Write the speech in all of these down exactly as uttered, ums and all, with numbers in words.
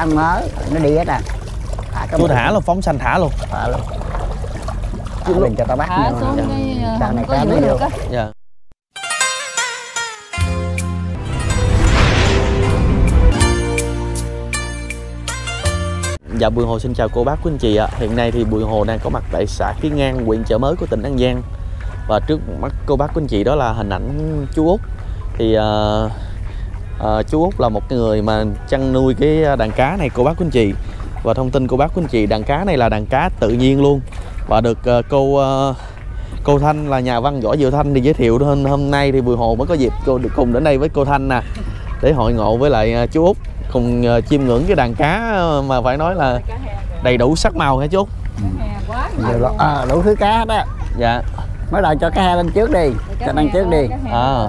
ăn mớ nó đi hết à. Chú thả luôn, phóng xanh thả luôn. Thả luôn. Chứ đừng cho tao bắt thả xuống cái sau này có cá giữ nó được vô. á. Dạ. Dạ Bùi Hồ xin chào cô bác quý anh chị ạ. Hiện nay thì Bùi Hồ đang có mặt tại xã Kiến An, huyện Chợ Mới của tỉnh An Giang. Và trước mắt cô bác quý anh chị đó là hình ảnh chú Út. Thì uh, uh, chú Út là một người mà chăn nuôi cái đàn cá này cô bác quý anh chị. Và thông tin cô bác quý anh chị, đàn cá này là đàn cá tự nhiên luôn. Và được uh, cô uh, cô Thanh là nhà văn Võ Diệu Thanh thì giới thiệu hơn. Hôm nay thì Bùi Hồ mới có dịp cô được cùng đến đây với cô Thanh nè, để hội ngộ với lại uh, chú Út cùng uh, chiêm ngưỡng cái đàn cá mà phải nói là đầy đủ sắc màu hả chú Út? Ừ. À, đủ thứ cá đó. Dạ. Mới đầu cho cá he lên trước đi, cho lên trước đi. À.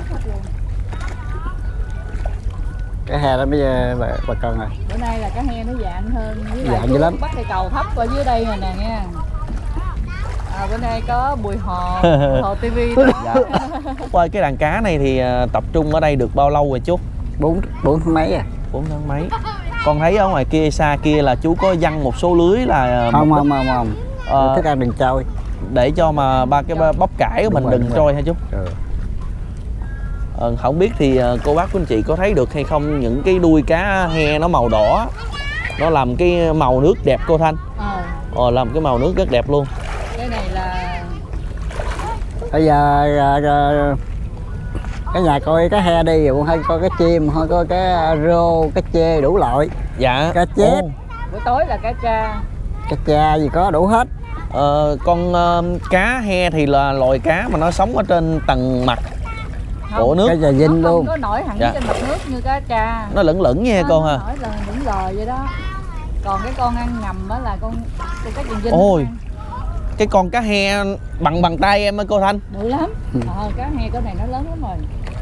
Cá he đó bây giờ bà, bà con rồi. Bữa nay là cá he nó dạng hơn, với lại dạng dữ lắm. bắt cây cầu thấp ở dưới đây rồi nè nha. À, bữa nay có Bùi Hồ, Bùi Hồ ti vi. Dạ. Qua cái đàn cá này thì uh, tập trung ở đây được bao lâu rồi chú? Bốn bốn tháng mấy à? Bốn tháng mấy. Con thấy ở ngoài kia xa kia là chú có văng một số lưới là uh, không không không không. Uh, thức ăn đừng trôi. Để cho mà ba cái bắp cải của mình rồi, đừng trôi hả chú? Ừ. Ờ, không biết thì uh, cô bác của anh chị có thấy được hay không, những cái đuôi cá he nó màu đỏ, nó làm cái màu nước đẹp cô Thanh. Ờ. Ờ, làm cái màu nước rất đẹp luôn. Cái này là Bây giờ uh, cái nhà coi cá he đi rồi hơi coi cái chim, hơi coi cái rô, cái chê đủ loại. Dạ. Cá chép. Ồ. buổi tối là cá tra. Cá cha gì có đủ hết. Ờ, con uh, cá he thì là loài cá mà nó sống ở trên tầng mặt Không, của nước. Cá trà vinh nó luôn. không có nổi hẳn Dạ. trên mặt nước như cá tra. Nó lửng lửng nha cô ha. Nó nổi là những lò vậy đó. Còn cái con ăn ngầm á là con con cá trà vinh. Ôi, cái con cá he bằng bằng tay em á cô Thanh. Bự lắm. Ờ, cá he cái này nó lớn lắm rồi.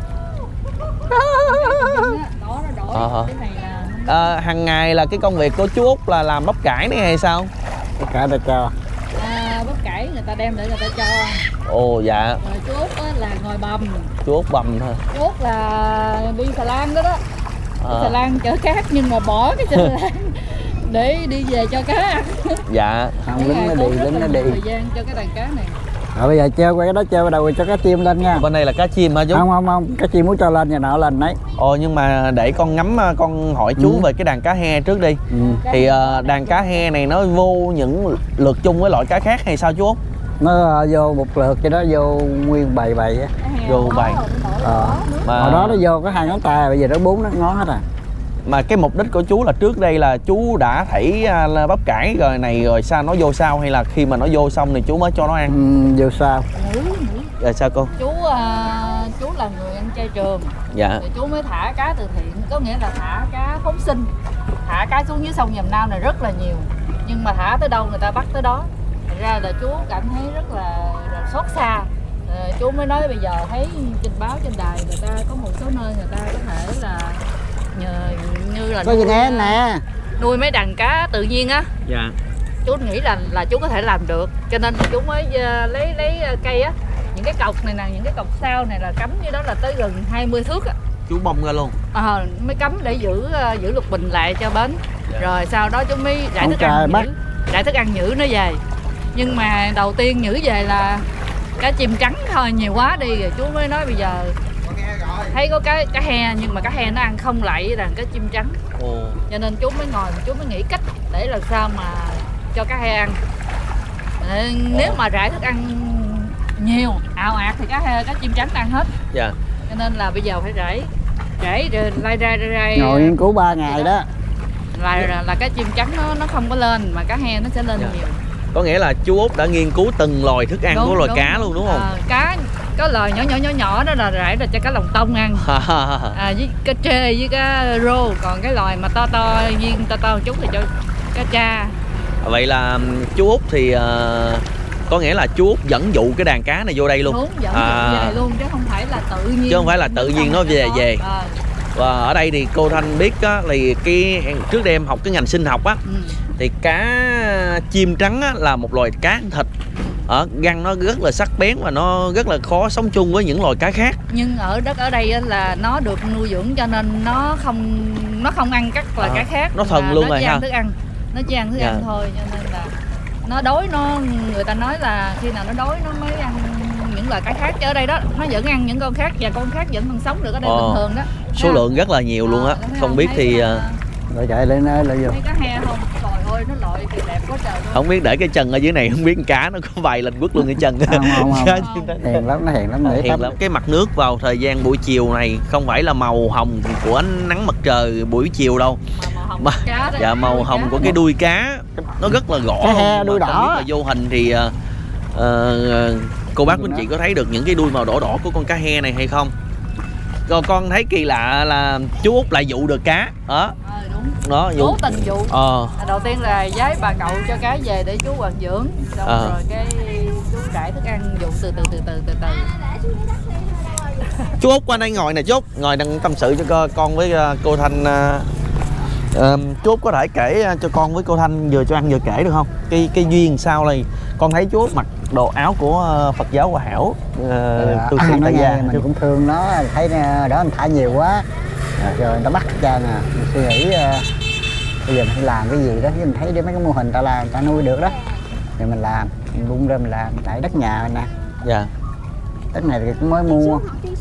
Đó nó đổi. À, cái này là à, hàng ngày là cái công việc của chú Út là làm bắp cải này hay sao? Bắp cải ta cho. à, bắp cải người ta đem để người ta cho. Ồ dạ. Rồi chú Út là ngồi bầm. Chú Út bầm thôi. Chú Út là đi xà lan đó đó. À. Xà lan chở cát nhưng mà bỏ cái xà lan để đi về cho cá ăn. Dạ. Không, lính nó đi, lính nó đi. Thời gian cho cái đàn cá này. Rồi bây giờ treo qua cái đó, treo đầu cho cá chim lên nha. Bên đây là cá chim hả chú? Không không không, cá chim muốn cho lên nhà nọ lên đấy. Ồ, nhưng mà để con ngắm, con hỏi chú ừ. về cái đàn cá he trước đi. Ừ. Thì uh, đàn cá he này nó vô những lượt chung với loại cá khác hay sao chú Út? Nó uh, vô một lượt cho đó vô nguyên bầy bầy á. Vô bầy. Ờ. Mà hồi đó nó vô có hai ngón tay, bây giờ nó bốn ngón hết à. Mà cái mục đích của chú là trước đây là chú đã thảy uh, bắp cải rồi này rồi sao nó vô sau, hay là khi mà nó vô xong thì chú mới cho nó ăn? Ừ, vô sau. Rồi sao cô? Chú uh, chú là người ăn chay trường. Dạ. Thì chú mới thả cá từ thiện, có nghĩa là thả cá phóng sinh. Thả cá xuống dưới sông Nhàm Nam này rất là nhiều. Nhưng mà thả tới đâu người ta bắt tới đó. Thành ra là chú cảm thấy rất là, là xót xa. À, chú mới nói bây giờ thấy trên báo trên đài người ta có một số nơi người ta có thể là nhờ, như là có gì nè nè nuôi mấy đàn cá tự nhiên á. Dạ. Chú nghĩ là là chú có thể làm được, cho nên chú mới uh, lấy lấy cây á, những cái cọc này nè, những cái cọc sao này là cắm như đó là tới gần hai mươi thước á. Chú bông ra luôn. Ờ, à, mới cắm để giữ uh, giữ lục bình lại cho bến. Dạ. Rồi sau đó chú mới rải thức ăn nhử, rải thức ăn nhử nó về. Nhưng mà đầu tiên nhử về là cá chim trắng thôi, nhiều quá đi, rồi chú mới nói bây giờ thấy có cá cá he nhưng mà cá he nó ăn không lại với đàn cá chim trắng. Ồ. Cho nên chú mới ngồi chú mới nghĩ cách để làm sao mà cho cá he ăn. À, nếu mà rải thức ăn nhiều ào ạt thì cá he cá chim trắng ăn hết. Dạ. Cho nên là bây giờ phải rải rải rồi lai ra ra ngồi nghiên cứu ba ngày đó, đó. Là, là là cá chim trắng nó nó không có lên mà cá he nó sẽ lên. Dạ. Nhiều. Có nghĩa là chú Út đã nghiên cứu từng loài thức ăn đúng, của loài đúng. cá luôn đúng không? À, cá có loài nhỏ nhỏ nhỏ nhỏ đó là rải là cho cá lồng tông ăn. À, với cá trê với cá rô, còn cái loài mà to to viên to to một chút thì cho cá tra. Vậy là chú Út thì uh, có nghĩa là chú Út dẫn dụ cái đàn cá này vô đây luôn. Đúng, dẫn à, dụ về luôn chứ không phải là tự nhiên. Chứ không phải là tự nhiên nó về về. À. Và ở đây thì cô Thanh biết á, thì cái trước đây em học cái ngành sinh học á, ừ. thì cá chim trắng á, là một loài cá ăn thịt. ở răng nó rất là sắc bén và nó rất là khó sống chung với những loài cá khác. Nhưng ở đất ở đây á, là nó được nuôi dưỡng cho nên nó không nó không ăn các loài À, cá khác, nó thuần mà luôn nó rồi chỉ ha. ăn thức ăn, nó chỉ ăn thức Dạ. ăn thôi, cho nên là nó đói, nó người ta nói là khi nào nó đói nó mới ăn những loài cá khác, chứ ở đây đó nó vẫn ăn những con khác và con khác vẫn còn sống được ở đây Ờ, bình thường đó. Số lượng rất là nhiều luôn á. Ờ, thấy Không biết Thấy thì là- ờ, Rồi chạy lên ơi lại vô. thấy cá he không? Trời ơi nó lội kìa, đẹp quá trời luôn. không biết để cái chân ở dưới này, không biết con cá nó có vầy lên quất luôn cái chân. Không, không, không. Cá Không. Hiền lắm, nó hiền lắm, để hiền tắm. lắm. Cái mặt nước vào thời gian buổi chiều này không phải là màu hồng của ánh nắng mặt trời buổi chiều đâu, Mà màu hồng mà của cá đây, dạ màu đuôi hồng cá. của cái đuôi cá nó rất là rõ Cá luôn. he Mà đuôi không đỏ. biết là vô hình thì ờ, ờ, cô bác quý anh chị có thấy được những cái đuôi màu đỏ đỏ của con cá he này hay không? Còn con thấy kỳ lạ là chú Út lại dụ được cá đó, Ờ, đúng. đó dụ. Cố tình dụ. Ờ, À, đầu tiên là giái bà cậu cho cá về để chú quản dưỡng, xong Ờ. rồi cái chú trải thức ăn dụ từ từ từ từ từ từ. chú Út qua đây ngồi nè chú Út, ngồi đang tâm sự cho co- con với ờ, cô Thanh. ờ, ờ, chú Út có thể kể ờ, cho con với cô Thanh vừa cho ăn vừa kể được không? Cái cái duyên sao này con thấy chú Út mặc đồ áo của ờ, Phật giáo Hòa Hảo, uh, tu sĩ Nó tại nghe gia. mình cũng thương nó, thấy đó anh thả nhiều quá rồi người ta bắt cha nè, mình suy nghĩ ờ, bây giờ mình phải làm cái gì đó, chứ mình thấy đi mấy cái mô hình ta làm ta nuôi được đó rồi mình làm, mình bung ra mình làm. Tại đất nhà mình nè, Dạ. đất này thì cũng mới mua.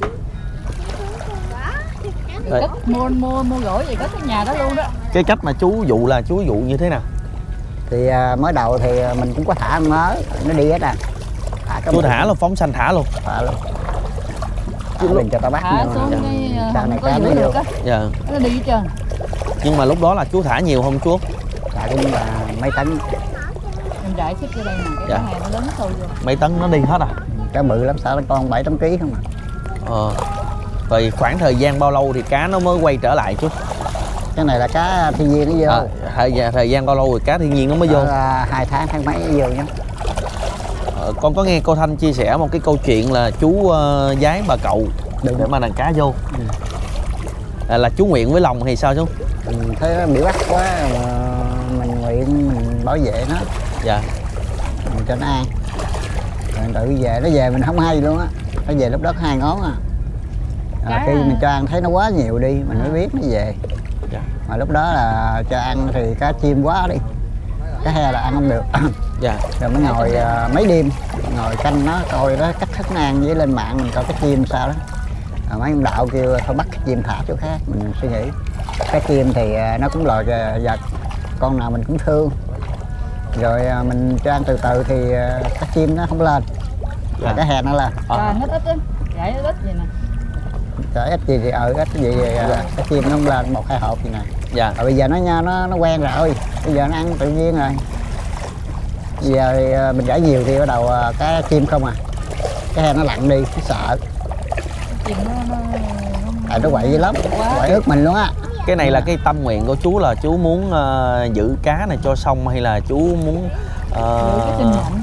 Đấy. Cất mua mua mua gỗ về cất cái nhà đó luôn đó. Cái cách mà chú dụ là chú dụ như thế nào? Thì à, mới đầu thì mình cũng có thả ăn mớ, nó đi hết à. Thả cái Chú bụng, thả là phóng sanh thả luôn. thả luôn. Thả mình cho tao bắt Thả nữa. xuống Dạ. cái ờ, Sau không này có cá giữ nó vô. được á, Dạ. nó đi hết trơn. Nhưng mà lúc đó là chú thả nhiều không chú Út? Thả cũng là mấy tấn, Em rải xích vô đây nè, cái Dạ. cá hè nó lớn sâu vô. Mấy tấn nó đi hết à? cá bự lắm, sợ con bảy tám ký không à. Ờ. Rồi khoảng thời gian bao lâu thì cá nó mới quay trở lại chú? Cái này là cá thiên nhiên nó vô. À, thời, gian, thời gian bao lâu rồi cá thiên nhiên nó mới vô? Là hai tháng tháng mấy nó vô nhá. Ờ, con có nghe cô Thanh chia sẻ một cái câu chuyện là chú uh, giái bà cậu Đúng. để mà đàn cá vô. Ừ. À, là chú nguyện với lòng hay sao chú? Mình thấy nó bị bắt quá mà mình nguyện mình bảo vệ nó, Dạ. mình cho nó ăn. Rồi tự về nó về mình không hay luôn á, nó về lúc đó có hai ngón à. À, Cá- khi mình cho ăn thấy nó quá nhiều đi mình mới biết nó về. Dạ. Mà lúc đó là cho ăn thì cá chim quá đi, cá he là ăn không được. Dạ. Rồi mới ngồi à, mấy đêm ngồi canh nó, coi nó cách thức nó ăn, với lên mạng mình coi cái chim sao đó. À, mấy ông đạo kêu thôi bắt cái chim thả chỗ khác, mình suy nghĩ cái chim thì à, nó cũng loài à, vật, con nào mình cũng thương. Rồi à, mình cho ăn từ từ thì à, cái chim nó không lên, Dạ. cái he nó lên. Cho À. hết ít á, rải ít ít vậy nè. Cái ít gì thì ở ít gì thì à, cái chim nó không lên một hai hộp gì nè. Dạ. Rồi bây giờ nó nha nó nó quen rồi, bây giờ nó ăn tự nhiên rồi. Bây giờ thì, à, mình rải nhiều thì bắt đầu à, cái chim không à, cái he nó lặn đi, nó sợ, Chim nó nó tại nó quậy dữ lắm, Quá. quậy ướt mình luôn á. Cái này là cái tâm nguyện của chú là chú muốn ờ, giữ cá này cho xong hay là chú muốn ờ, Giữ cái sinh hạnh.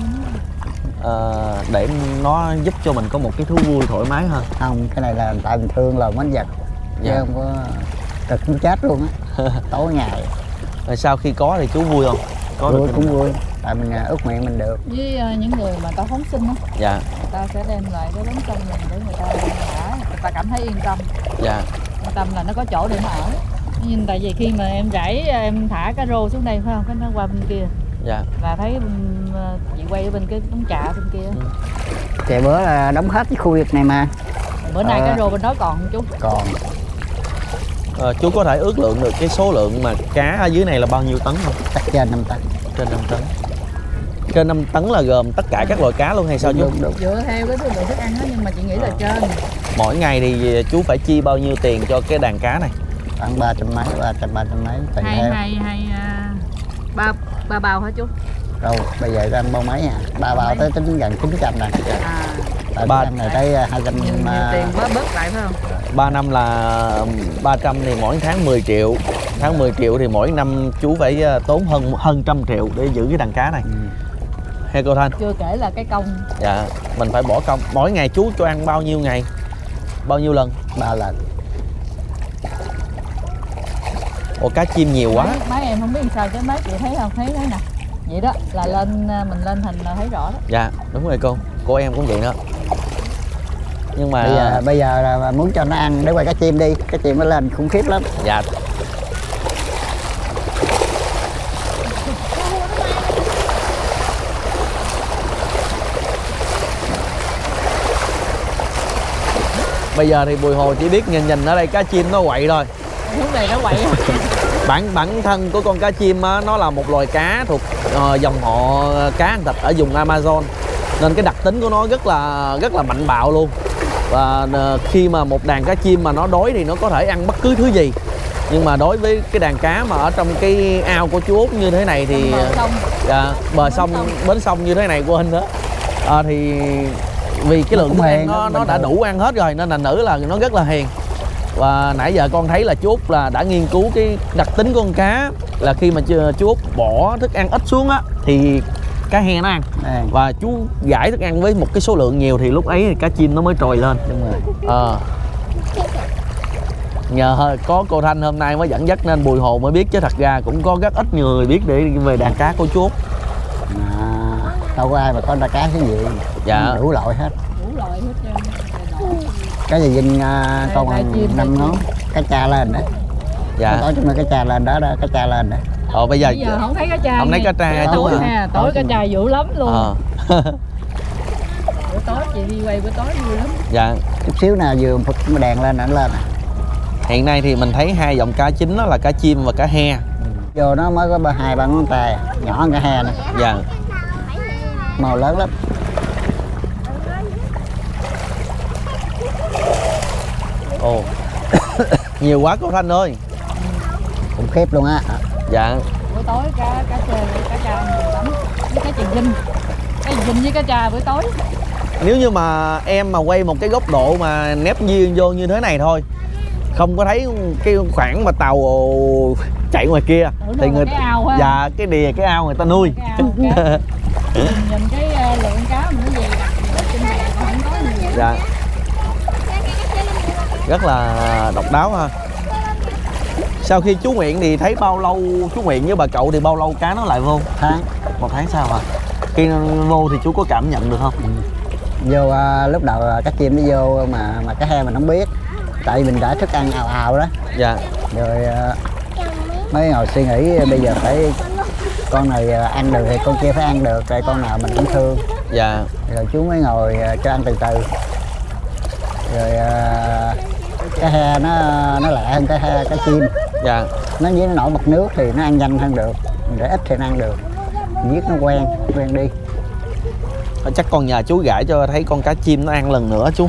ờ, để nó giúp cho mình có một cái thú vui thoải mái hơn? Không, cái này là tại mình thương là mến vật, chứ Dạ. không có cực cũng chết luôn á. Tối ngày Rồi sau khi có thì chú vui không? Có vui được cũng không? vui, tại mình à, ướt miệng mình được. Với ờ, những người mà ta phóng sinh á, Dạ. người ta sẽ đem lại cái đống canh mình để người ta thả, người ta cảm thấy yên tâm, Dạ. yên tâm là nó có chỗ để nó ở. Nhưng tại vì khi mà em rải em thả cá rô xuống đây phải không, cái nó qua bên kia Dạ. là thấy um, chị quay ở bên cái đống chạ bên kia. Ừ. Chạy bữa là đóng hết cái khu vực này mà Bữa nay Ờ. cá rô bên đó còn không chú? còn Ờ, chú có thể ước lượng được cái số lượng mà cá ở dưới này là bao nhiêu tấn không? chắc trên năm tấn. Trên năm tấn. Trên năm tấn là gồm tất cả các loại cá luôn hay sao chú? Đúng, đúng. Dựa theo cái lượng thức ăn đó, nhưng mà chị nghĩ là trên. Mỗi ngày thì chú phải chi bao nhiêu tiền cho cái đàn cá này? Khoảng ba trăm mấy, ba trăm ba trăm mấy tùy Hai theo. hai hai à, ba ba bao hả chú? Đâu bây giờ ăn bao mấy à, ba bao tới tính gần chín trăm nè. À, Tại Ba- ba này tới hai trăm. nhiều, nhiều tiền bớt bớt lại phải không? ba năm là ba trăm thì mỗi tháng mười triệu. Tháng mười triệu thì mỗi năm chú phải ờ, tốn hơn hơn trăm triệu để giữ cái đàn cá này. Ừ. Hay cô Thanh? Chưa kể là cái công. Dạ, mình phải bỏ công. Mỗi ngày chú cho ăn bao nhiêu ngày? Bao nhiêu lần? Ba lần. Ồ, cá chim nhiều quá. Mấy, mấy em không biết sao chứ mấy chị thấy không, thấy thế nè, vậy đó là lên mình lên hình là thấy rõ đó. Dạ đúng rồi cô, cô em cũng vậy đó. Nhưng mà Bây giờ, bây giờ là muốn cho nó ăn để quay cá chim đi, cá chim nó lên khủng khiếp lắm. dạ bây giờ thì Bùi Hồ chỉ biết nhìn nhìn ở đây cá chim nó quậy thôi. Lúc này nó quậy. bản bản thân của con cá chim á, nó là một loài cá thuộc uh, dòng họ cá ăn thịt ở vùng Amazon, nên cái đặc tính của nó rất là rất là mạnh bạo luôn. Và uh, khi mà một đàn cá chim mà nó đói thì nó có thể ăn bất cứ thứ gì, nhưng mà đối với cái đàn cá mà ở trong cái ao của chú Út như thế này thì Bờ sông. dạ, bờ sông bến sông như thế này của Hinh đó à, thì vì cái Nó lượng cũng thức ăn hiền, nó, nó nó bình đã thường. đủ ăn hết rồi, nên là nữ là nó rất là hiền. Và nãy giờ con thấy là chú Út là đã nghiên cứu cái đặc tính của con cá, là khi mà chú Út bỏ thức ăn ít xuống á thì cá he nó ăn, À, và chú giải thức ăn với một cái số lượng nhiều thì lúc ấy thì cá chim nó mới trồi lên. đúng rồi. Ờ nhờ có cô Thanh hôm nay mới dẫn dắt nên Bùi Hồ mới biết, chứ thật ra cũng có rất ít người biết để về đàn cá của chú Út. À, đâu có ai mà có đàn cá cái gì. Dạ. Đủ loại hết. Đủ loại hết trơn. Cái gì dinh uh, con Đây, chim, năm đây, ngón, cá cha lên đó. Dạ. Tối chúng cá cha lên đó đó, cá cha lên đó. Ờ bây giờ, Bây giờ không thấy cá tra. không thấy cá tra chú tối à. ha, tối cá tra dữ lắm luôn. Ờ. Bữa tối chị đi quay bữa tối vui lắm. Dạ. Chút xíu nào vừa phật đèn lên nó lên. Hiện nay thì mình thấy hai dòng cá chính đó là cá chim và cá he. Vô nó mới có ba hai ba ngón tay, nhỏ hơn cá he nè, Dạ. màu lớn lắm. Ồ. Nhiều quá cô Thanh ơi. Khủng khiếp luôn á. Dạ. Bữa tối cá cá trê cá tra nhiều lắm. Với cá chìm dinh. Cá chìm dinh với cá tra bữa tối. Nếu như mà em mà quay một cái góc độ mà nép duyên vô như thế này thôi, không có thấy cái khoảng mà tàu chạy ngoài kia Tưởng thì đâu người là cái ao ha. dạ cái đìa cái ao người ta nuôi. Cái ao cá. Nhìn, nhìn cái uh, lượng cá mà nó dày đặc gì trên bè còn không có nhiều. Dạ. Rất là độc đáo ha. Sau khi chú Nguyện thì thấy bao lâu, chú Nguyện với bà cậu thì bao lâu cá nó lại vô? Tháng. Một tháng sau hả? Khi nó vô thì chú có cảm nhận được không? Ừ. Vô uh, lúc đầu uh, cá chim nó vô mà mà cá he mình không biết, tại vì mình đã thức ăn ào ào đó. Dạ. Rồi uh, mới ngồi suy nghĩ bây giờ phải con này uh, ăn được thì con kia phải ăn được, rồi con nào mình cũng thương. Dạ. Rồi chú mới ngồi uh, cho ăn từ từ. Rồi uh, cá he nó nó lẹ hơn cá he cá chim. Dạ. Nó với nó nổi mặt nước thì nó ăn nhanh hơn được, để ít thì nó ăn được, giết nó quen quen đi. Chắc con nhờ chú gãi cho thấy con cá chim nó ăn lần nữa chú.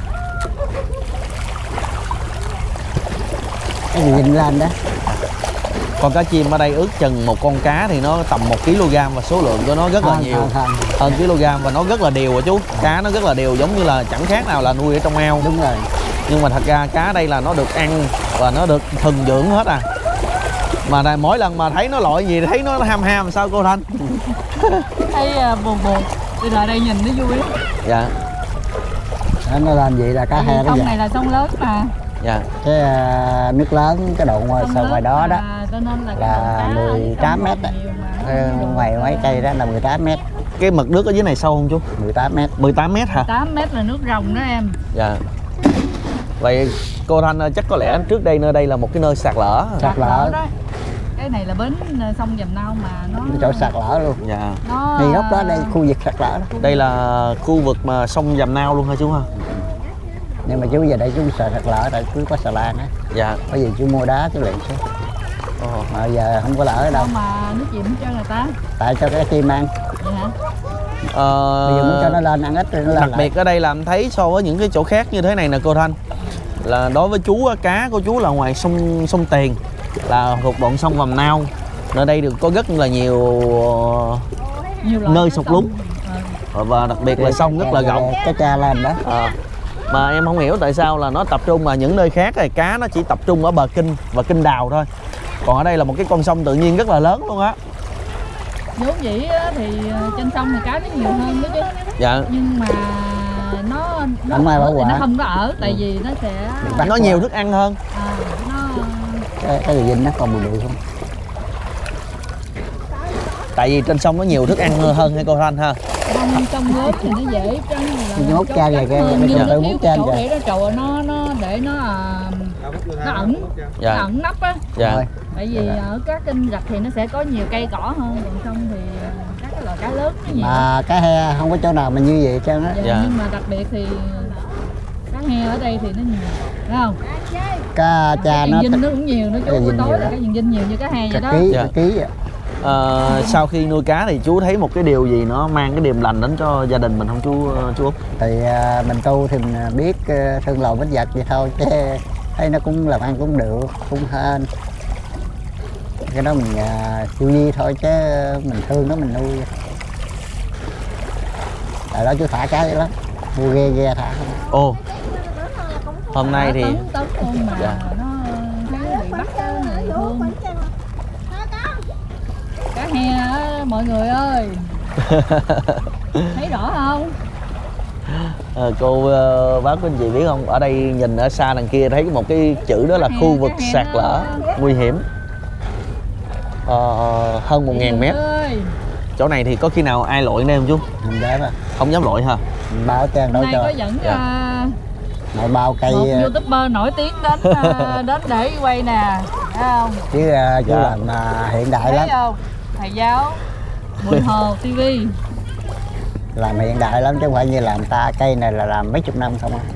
Cái gì nhìn lên đó. Con cá chim ở đây ước chừng một con cá thì nó tầm một ki lô gam và số lượng của nó rất là Hơn, nhiều, hơn, hơn. hơn kg, và nó rất là đều à chú. Cá nó rất là đều, giống như là chẳng khác nào là nuôi ở trong ao. Đúng rồi. Nhưng mà thật ra cá đây là nó được ăn và nó được thuần dưỡng hết à. Mà này, mỗi lần mà thấy nó loại gì thấy nó ham ham sao cô Thanh? Thấy uh, buồn buồn. Đi lại đây nhìn nó vui lắm. Dạ. Đó, nó làm gì là cá he nó sông vậy. này là sông lớn mà. Dạ. Cái uh, nước lớn cái độ ngoài sông ngoài đó đó À, cho nên là, là mười tám mét đó. Ờ, ngoài mấy cây đó là mười tám mét. Cái mực nước ở dưới này sâu không chú? mười tám mét. mười tám mét hả? tám mét là nước rồng đó em. Dạ. Vậy cô Thanh ơi, chắc có lẽ trước đây nơi đây là một cái nơi sạt lở. Sạt lở. đó. Cái này là bến sông Dầm Nao mà nó Cái chỗ sạt lở luôn. Dạ. nó Ngay góc đó đây khu vực sạt lở đó. Đây là khu vực mà sông Dầm Nao luôn hả chú ha? Nhưng mà chú về đây chú sợ sạt lở tại chú có xà lan á. Dạ. Bởi vì chú mua đá chú luyện xuống. Ồ. Mà giờ không có lở ở đâu. đâu mà nước chìm hết trơn người ta. Tại cho cái chim ăn. Vậy hả? Ờ, Bây giờ muốn cho nó lên ăn ít thì nó lên đặc lại. biệt ở đây là em thấy so với những cái chỗ khác như thế này nè cô Thanh, là đối với chú á, cá của chú là ngoài sông sông Tiền là thuộc đoạn sông Vàm Nao, nơi đây được có rất là nhiều Nhiều loại nơi cá sụt sông. lún, Ờ. và đặc biệt là sông rất là rộng. Cái cha lên đó. À, mà em không hiểu tại sao là nó tập trung mà những nơi khác thì cá nó chỉ tập trung ở bờ Kinh và Kinh Đào thôi, còn ở đây là một cái con sông tự nhiên rất là lớn luôn á. Vốn dĩ á, thì trên sông thì cá nó nhiều hơn đó chứ. Dạ. Nhưng mà nó nó Không ai ở bảo thì quản. nó không có ở, tại vì nó sẽ Bắt Nó qua. nhiều thức ăn hơn. à, nó Cái, cái gì dinh nó còn bự bự không? Tại vì trên sông nó nhiều thức ăn hơn hay cô Thanh ha? Không, trong lớn thì nó dễ trắng là Nhốt cha rồi kìa, hơn, bây nhưng giờ nó tôi thiếu muốn cái cha chỗ kìa. để nó trầu nó nó để nó à, nó ẩn Dạ. nó ẩn nắp á. Dạ. Thôi. Tại vì ở các kênh rạch thì nó sẽ có nhiều cây cỏ hơn, còn sông thì các cái loại cá lớn nó nhiều. Mà cá he không có chỗ nào mà như vậy chứ. Dạ, Dạ. nhưng mà đặc biệt thì cá he ở đây thì nó nhiều, phải không? Cá cha Cái nó dinh nó cũng nhiều, nó chú cái buổi dinh tối nhiều là đó. cái dinh nhiều như cá he vậy cả đó. ký, Dạ. cả ký à. Ờ, sau khi nuôi cá thì chú thấy một cái điều gì nó mang cái điềm lành đến cho gia đình mình không chú chú Út? Thì à, mình tu thì mình biết à, thương lầu bích vật vậy thôi chứ thấy nó cũng làm ăn cũng được, cũng hên. Cái đó mình à, chịu di thôi chứ mình thương nó mình nuôi. Tại đó chú thả cá vậy lắm, mua ghe ghe thả không. Ồ, hôm nay thì tấn tấn luôn mà Dạ. nó thấy nó bị bắt á, người thương. Cá he á mọi người ơi. Thấy rõ không? ờ, cô ờ, bác của anh chị biết không, ở đây nhìn ở xa đằng kia thấy một cái chữ đó là Cá he, khu vực cá he sạt nó- lở nguy hiểm. Ờ, hơn một nghìn mét. Ơi, Chỗ này thì có khi nào ai lội đây không chú? Mình dám à, Không dám lội hả? mình bao trang hôm đó nay có cho. dẫn Dạ. à, Nội bao cây một à, youtuber nổi tiếng đến à, đến để quay nè, thấy không? chứ à, chú Dạ. làm à, hiện đại Thấy lắm, không? Thầy giáo Bùi Hồ ti vi. làm hiện đại lắm chứ không phải như làm ta. Cây này là làm mấy chục năm không á.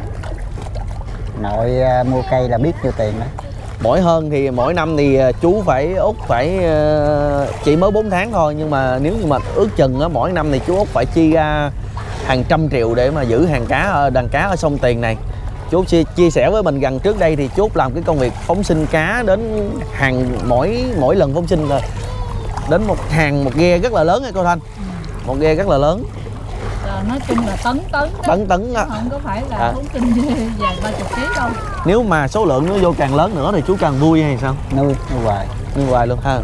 Nội à, mua cây là biết nhiêu tiền đó. Mỗi hơn thì mỗi năm thì ờ, chú phải Út phải ờ, chỉ mới bốn tháng thôi, nhưng mà nếu như mà ước chừng á, mỗi năm thì chú Út phải chi ra hàng trăm triệu để mà giữ hàng cá ở đàn cá ở sông Tiền này. Chú chia, chia sẻ với mình gần trước đây thì chú Út làm cái công việc phóng sinh cá đến hàng mỗi mỗi lần phóng sinh là đến một hàng một ghe rất là lớn hay cô Thanh, một ghe rất là lớn, Ờ, nói chung là tấn tấn đó. tấn tấn á. Không có phải là À. phóng sinh vài ba chục ký đâu. Nếu mà số lượng nó vô càng lớn nữa thì chú càng vui hay sao? Nuôi nuôi hoài Như hoài luôn ha.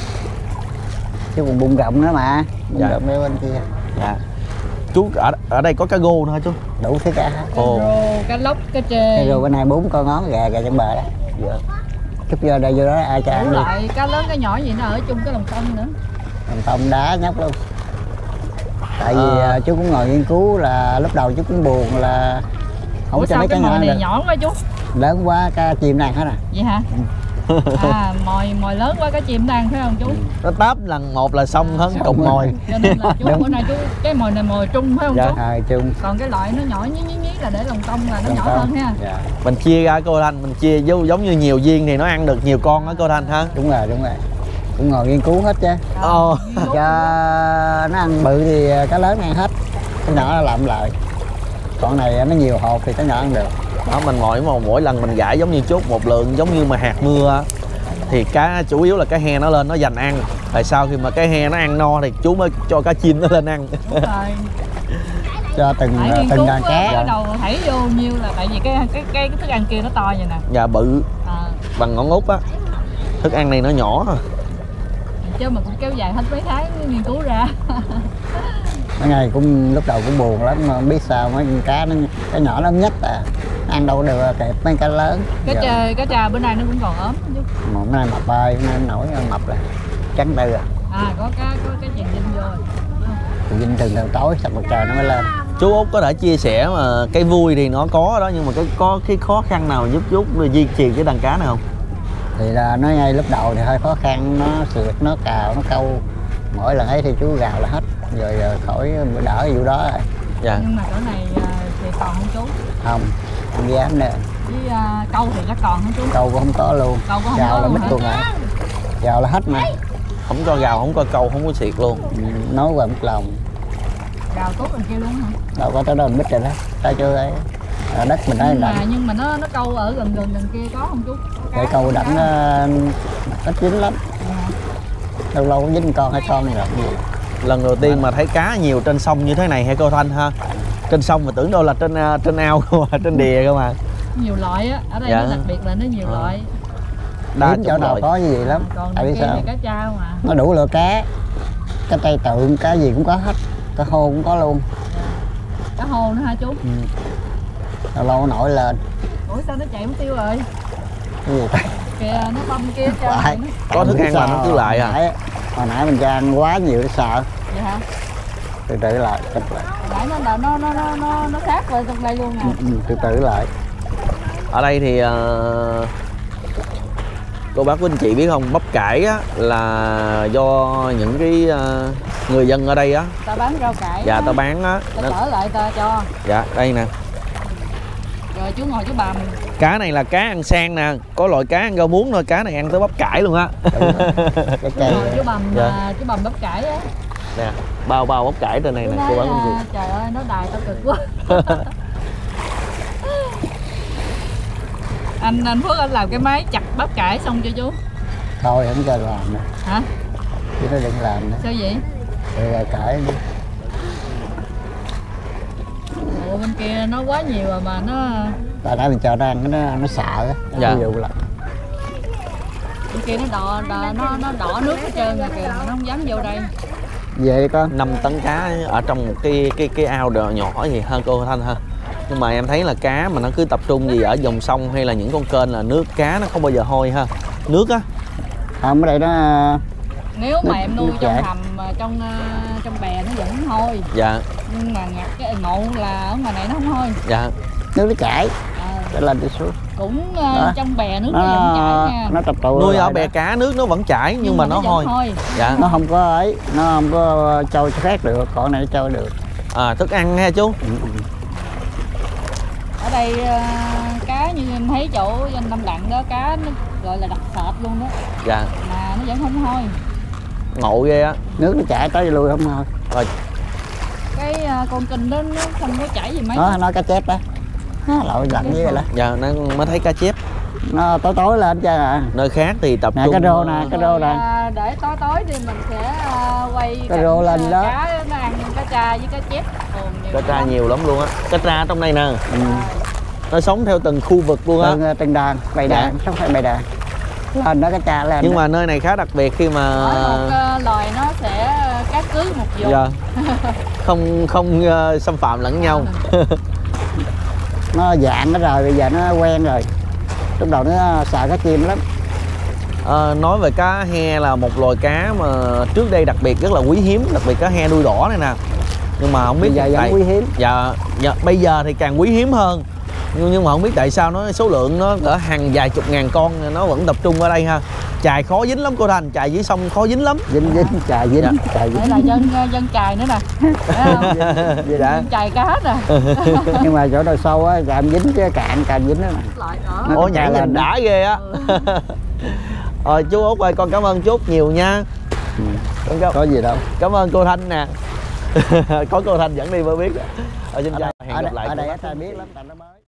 chứ còn bụng rộng nữa mà, bụng Dạ. rộng ở bên kia Dạ. Chú ở ở đây có cá gô nữa hả chú? đủ thứ cả hết. Cá Ồ. rô, cá lóc, cá trê. Rồi bên này bốn con ngón gà gà trong bờ đó, Dạ. chút vô đây vô đó ai cho ăn Đủ đi. loại cá lớn cá nhỏ gì nó ở chung cái lòng sông nữa. Còn tôm đá nhóc luôn. Tại vì À. à, chú cũng ngồi nghiên cứu là lúc đầu chú cũng buồn là không Ủa cho sao mấy cái cái mồi nhỏ này được, nhỏ quá chú? lớn quá cá chim này hết à. Vậy hả? À mồi mồi lớn quá cá chim đang phải không chú? Nó táp lần một là xong hết cục mồi. Cho nên là chú Đúng. bữa nay chú cái mồi này mồi trung phải không Dạ. chú? À, chung Còn cái loại nó nhỏ nhí nhí nhí là để lòng sông là nó Lòng nhỏ sông. hơn ha. Dạ. Mình chia ra cô Thanh, mình chia giống giống như nhiều viên thì nó ăn được nhiều con á cô Thanh ha. Đúng rồi đúng rồi, cũng ngồi nghiên cứu hết chứ. Ồ. Cho nó ăn bự thì cá lớn ăn hết, cái nhỏ nó làm lại. Còn này nó nhiều hột thì cái nhỏ ăn được. Đó, mình mỗi một mỗi lần mình gãi giống như chút một lượng giống như mà hạt mưa á, thì cá chủ yếu là cá he nó lên nó dành ăn. Tại sau khi mà cái he nó ăn no thì chú mới cho cá chim nó lên ăn. Đúng rồi. Cho từng Phải nghiên từng cứu đàn á, cá. bắt đầu thảy vô nhiêu là tại vì cái cái cái, cái thức ăn kia nó to vậy nè. Và bự À, bằng ngón út á. Thức ăn này nó nhỏ à. chứ mà cũng kéo dài hết mấy tháng mới nghiên cứu ra. Mấy ngày cũng lúc đầu cũng buồn lắm mà không biết sao mấy con cá nó cái nhỏ nó nhất à, ăn đâu được kẹp mấy cá lớn. Cá Giờ, trà cá trà bữa nay nó cũng còn ốm chứ. mà bữa nay mập ơi, bữa nay nổi mập rồi, trắng tư à. À có cá có cái chèn dinh vô. Thì dinh thường thường tối sập mặt trời nó mới lên. Chú Út có thể chia sẻ mà cái vui thì nó có đó, nhưng mà cái có cái khó khăn nào giúp chú Út duy trì cái đàn cá này không? Thì là nói ngay lúc đầu thì hơi khó khăn, nó sượt nó cào nó câu, mỗi lần ấy thì chú gào là hết rồi, rồi khỏi đỡ vụ đó rồi. Dạ. Nhưng mà cỡ này à, thì còn không chú? Không không dám nè, Với à, câu thì chắc còn không chú? câu cũng không có luôn, Câu cũng không gào có là luôn mít hả? luôn rồi, gào là hết mà. Không cho gào, không có câu, không có xịt luôn. Ừ, nói qua mất lòng, Gào tốt bên kia luôn hả? đâu có tới đâu mít rồi đó, tới chưa ấy ở đất mình nói Nhưng mà, đặng nhưng mà nó nó câu ở gần gần gần kia có không chú? Có để cá, câu có đặng cá. nó ít dính lắm, Dạ. lâu lâu dính con hai con này là nhiều. Lần đầu tiên mà thấy cá nhiều trên sông như thế này hay cô Thanh ha? Trên sông mà tưởng đâu là trên à, trên ao không à, trên đìa không à. Nhiều loại á, ở đây Dạ. nó đặc biệt là nó nhiều À. loại. Đa Hiếm chỗ chủng nào loại. có gì lắm. Còn Tại bên vì kia sao thì cá trao mà. nó đủ lựa cá, cá tây tượng cá gì cũng có hết, cá hô cũng có luôn. Cá hô nữa hả chú? Ừ. Lâu lâu nó nổi lên Ủa sao nó chạy mất tiêu rồi? cái gì ta. Kìa nó băm kia trao Phải. nó. Có thức ăn là nó cứ lại à? Phải. Hồi nãy mình cho ăn quá nhiều nó sợ. Vậy hả? Từ từ lại, từ từ lại. Hồi nãy nó nó nó nó nó nó sát vào trong đây luôn nè. Ừ, ừ, từ từ lại. Ở đây thì uh, cô bác quý anh chị biết không, bắp cải á, là do những cái uh, người dân ở đây á, Ta bán rau cải. dạ ta bán á, Ta nó, chở lại ta cho. dạ đây nè. Rồi chú ngồi chú bằm. Cá này là cá ăn sang nè, có loại cá ăn rau muống thôi, cá này ăn tới bắp cải luôn á. Cái Chú cây. ngồi chú bằm, Dạ. à, chú bằm bắp cải á. Nè, bao bao bắp cải trên này Chú nè nói, cô bác quý anh à, chị. trời ơi nó đài tao cực quá. anh anh Phước anh làm cái máy chặt bắp cải xong chưa chú? Thôi không cho làm nữa. Hả? Chứ nó đừng làm nữa. Sao vậy? Rồi cải đi. Ủa bên kia nó quá nhiều rồi mà nó Tại nãy mình cho nó ăn nó nó sợ á. Dạ. Ví dụ là bên kia nó đỏ, đỏ nó nó đỏ nước hết trơn rồi kìa, nó không dám vô đây. về con. năm tấn cá ở trong một cái cái cái ao đờ nhỏ gì hơn cô Thanh ha. Nhưng mà em thấy là cá mà nó cứ tập trung gì ở dòng sông hay là những con kênh là nước cá nó không bao giờ hôi ha. Nước á. Không, ở đây nó Nếu mà em nuôi nước trong chảy. hầm à, trong à, trong bè nó vẫn hôi, Dạ, nhưng mà ngặt cái ngộ là ở ngoài này nó không hôi. dạ. nước nó chảy. À, Nó lên đi xuống. cũng à, Đó. trong bè nước nó, vẫn Nó chảy nha. nó tập tụ Nuôi ở lại bè đó. cá nước nó vẫn chảy nhưng, mà nó vẫn hôi. hôi. Dạ. Nó không có ấy, nó không có trôi cho khác được, còn này nó trôi được. À, thức ăn ha chú. Ừ, ừ. Ở đây à, cá như em thấy chỗ anh Lâm Đặng đó, cá nó gọi là đặc sệt luôn đó, Dạ. mà nó vẫn không hôi. Ngộ ghê á. Nước nó chảy tới lui không thôi. Rồi, Cái à, con kinh đó nó không có chảy gì mấy. Nó nói cá chép đó. Nó lội lặn với vậy đó. dạ nó mới thấy cá chép. Nó tối tối lên chứ à. Nơi khác thì tập Nè, trung cá rô nè, cái rô Rồi, nè. à, để tối tối thì mình sẽ à, quay Cái cảnh, rô lên à, đó. cá nó ăn cá tra với cá chép. Ồn nhiều Cá tra lắm. nhiều lắm luôn á. Cá tra trong đây nè, Ừ. nó sống theo từng khu vực luôn á. Từng, từng đàn, bầy Dạ. đàn, không phải bầy đàn. Lên đó cá cha lên. Nhưng đó. mà nơi này khá đặc biệt khi mà Mỗi một à, loài nó sẽ à, cá cứ một vùng. dạ, không không uh, xâm phạm lẫn nhau. Nó dạng nó rồi, bây giờ nó quen rồi. Lúc đầu nó sợ cá chim lắm. Ờ, nói về cá he là một loài cá mà trước đây đặc biệt rất là quý hiếm, đặc biệt cá he đuôi đỏ này nè. Nhưng mà không biết Bây giờ tại vẫn quý hiếm. dạ, dạ bây giờ thì càng quý hiếm hơn. Nhưng, nhưng mà không biết tại sao nó số lượng nó cỡ hàng vài chục ngàn con nó vẫn tập trung ở đây ha. Chài khó dính lắm cô Thành, chài dưới sông khó dính lắm. Dính dính, chà dính, Dạ. chà Đây dính. là dân dân chài nữa nè. Thấy không? Dạ. Dân chài cá nè. Nhưng mà chỗ nào sâu á, chạm dính chứ cạn càng dính đó nè. Loại đó. Nó Ủa chài nhảy lên nhìn đó. đã ghê á. Rồi chú Út ơi, con cảm ơn chú Út nhiều nha. Ừ. Con cảm, Có gì đâu. cảm ơn cô Thanh nè. Có cô Thanh dẫn đi mới biết. Ở xin Ở chào, đây, hẹn ở gặp đây, lại ở cô đây bác. ít ai biết lắm, tại nó mới.